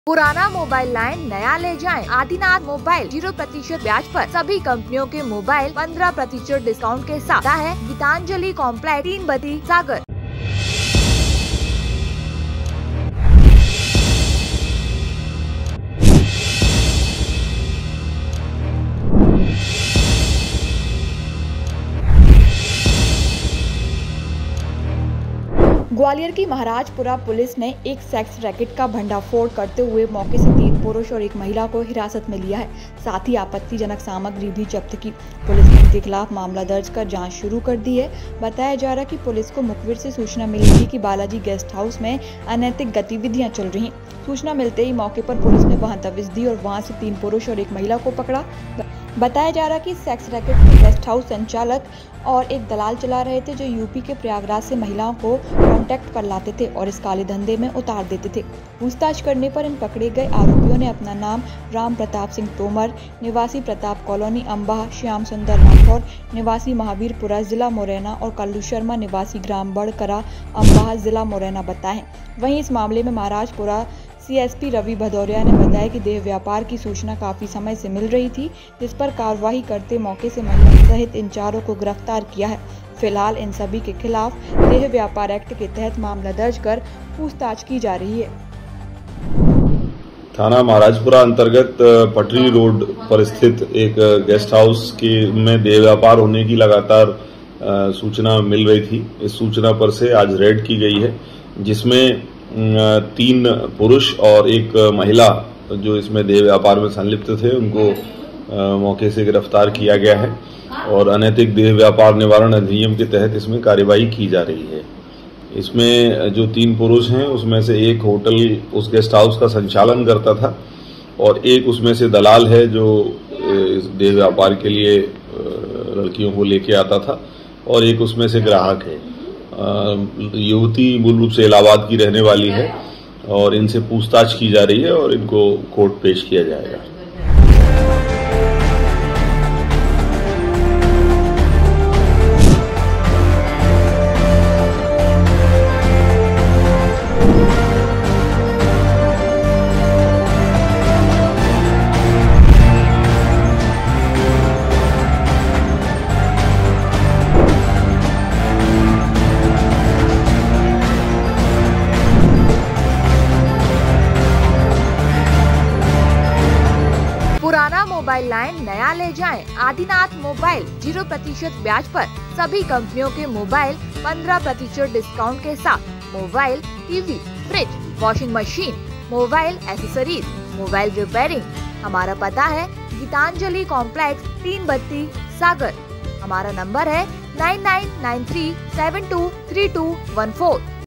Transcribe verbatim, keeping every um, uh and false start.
पुराना mobile line नया ले जाएं। आदिनाथ मोबाइल जीरो प्रतिशत ब्याज पर सभी कंपनियों के मोबाइल पंद्रह प्रतिशत डिस्काउंट के साथ है। गीतांजलि कॉम्प्लेक्स, तीन बत्ती, सागर। ग्वालियर की महाराजपुरा पुलिस ने एक सेक्स रैकेट का भंडाफोड़ करते हुए मौके से तीन पुरुष और एक महिला को हिरासत में लिया है। साथ ही आपत्तिजनक सामग्री भी जब्त की। पुलिस ने इनके खिलाफ मामला दर्ज कर जांच शुरू कर दी है। बताया जा रहा है कि पुलिस को मुखबिर से सूचना मिली थी कि बालाजी गेस्ट हाउस में अनैतिक गतिविधियां चल रही। सूचना मिलते ही मौके पर पुलिस ने वहां दबिश दी और वहां से तीन पुरुष और एक महिला को पकड़ा। बताया जा रहा है कि सेक्स रैकेट के गेस्ट हाउस संचालक और एक दलाल चला रहे थे, जो यूपी के प्रयागराज से महिलाओं को कांटेक्ट कर लाते थे और इस काले धंधे में उतार देते थे। पूछताछ करने पर इन पकड़े गए आरोपियों ने अपना नाम राम प्रताप सिंह तोमर, निवासी प्रताप कॉलोनी अम्बाह, श्याम सुंदर राठौर, निवासी महावीरपुरा जिला मुरैना और कल्लू शर्मा, निवासी ग्राम बड़करा अम्बाह जिला मुरैना बताए। वहीं इस मामले में महाराजपुरा सीएसपी रवि भदौरिया ने बताया कि देह व्यापार की सूचना काफी समय से मिल रही थी, जिस पर कार्रवाई करते मौके से महिला सहित इन चारों को गिरफ्तार किया है। फिलहाल इन सभी के खिलाफ देह व्यापार एक्ट के तहत मामला दर्ज कर पूछताछ की जा रही है। थाना महाराजपुरा अंतर्गत पटरी रोड पर स्थित एक गेस्ट हाउस के में देह व्यापार होने की लगातार सूचना मिल रही थी। इस सूचना पर से आज रेड की गई है, जिसमें तीन पुरुष और एक महिला जो इसमें देह व्यापार में संलिप्त थे, उनको मौके से गिरफ्तार किया गया है और अनैतिक देह व्यापार निवारण अधिनियम के तहत इसमें कार्यवाही की जा रही है। इसमें जो तीन पुरुष हैं, उसमें से एक होटल उस गेस्ट हाउस का संचालन करता था और एक उसमें से दलाल है जो इस देह व्यापार के लिए लड़कियों को लेके आता था और एक उसमें से ग्राहक है। युवती मूल रूप से इलाहाबाद की रहने वाली है और इनसे पूछताछ की जा रही है और इनको कोर्ट पेश किया जाएगा। पुराना मोबाइल लाइन नया ले जाएं। आदिनाथ मोबाइल जीरो प्रतिशत ब्याज पर सभी कंपनियों के मोबाइल पंद्रह प्रतिशत डिस्काउंट के साथ mobile, TV, fridge, washing machine, mobile accessories, mobile repairing. हमारा पता है गीतांजलि कॉम्प्लेक्स, तीन बत्ती, सागर। हमारा नंबर है nine nine nine three seven two three two one four.